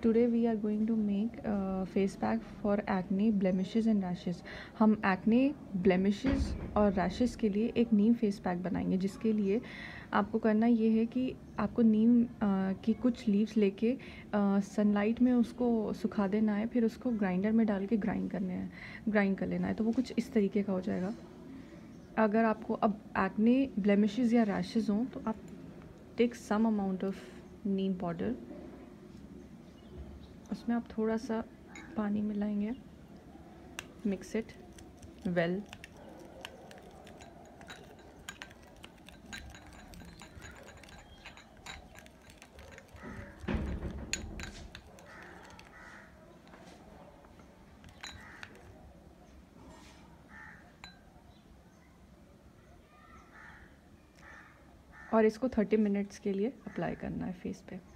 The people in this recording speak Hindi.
today we are going to make face pack for acne, blemishes and rashes. हम acne, blemishes और rashes के लिए एक नीम फेस पैक बनाएंगे, जिसके लिए आपको करना ये है कि आपको नीम की कुछ लीव्स लेके सनलाइट में उसको सुखा देना है, फिर उसको ग्राइंडर में डाल के ग्राइंड कर लेना है, तो वो कुछ इस तरीके का हो जाएगा। अगर आपको अब एक्ने, ब्लेमिशेस या रैशेज़ हों तो आप take some amount of neem powder, उसमें आप थोड़ा सा पानी मिलाएंगे, मिक्स इट वेल। और इसको 30 मिनट्स के लिए अप्लाई करना है फेस पे।